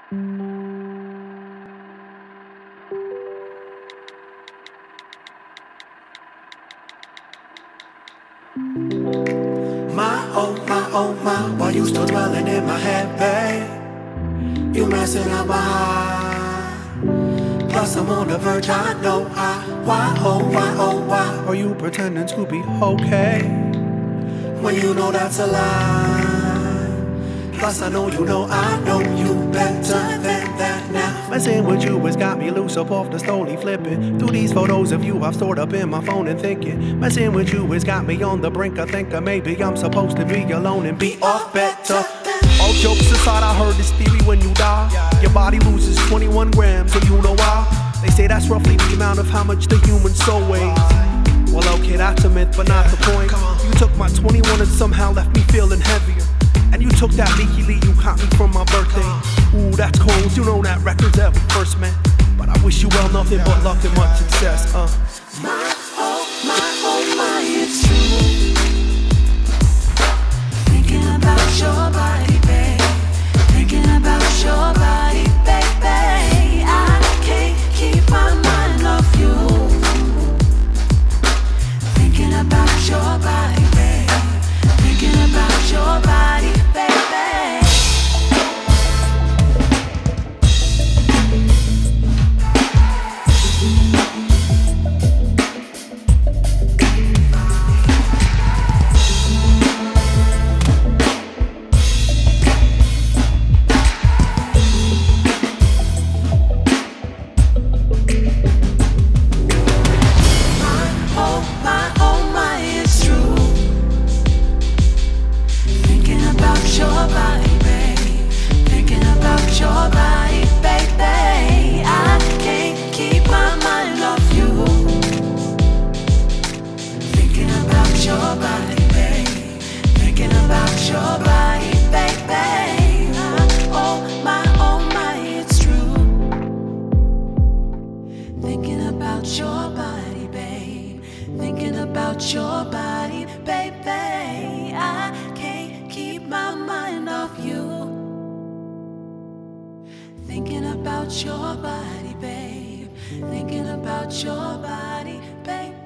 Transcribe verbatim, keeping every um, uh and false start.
My, oh, my, oh, my, why you still dwelling in my head, babe? You messing up my heart. Plus I'm on the verge, I know I. Why, oh, why, oh, why are you pretending to be okay when you know that's a lie? Plus I know you know I know you better than that now. Messing with you has got me loose up off the stoley, flipping through these photos of you I've stored up in my phone and thinking. Messing with you has got me on the brink of thinking maybe I'm supposed to be alone and be off better. All jokes aside, I heard this theory: when you die, your body loses twenty-one grams, and you know why? They say that's roughly the amount of how much the human soul weighs. Well, okay, that's a myth, but not the point. You took my twenty-one and somehow left me feeling heavier. And you took that leaky lee you caught me from my birthday. Ooh, that's cold, you know that record's ever first, man. But I wish you well, nothing but luck and much success, uh My, oh, my, oh, my, it's true. Thinking about your body, babe. Thinking about your body, baby. I can't keep my mind off you. Thinking about your body, babe. Thinking about your body, baby. Your body, babe. Thinking about your body, baby. I can't keep my mind off you. Thinking about your body, babe. Thinking about your body, baby. Oh my, oh my, it's true. Thinking about your body, babe. Thinking about your body, baby. I can't keep my mind off you. Thinking about your body, babe. Thinking about your body, babe.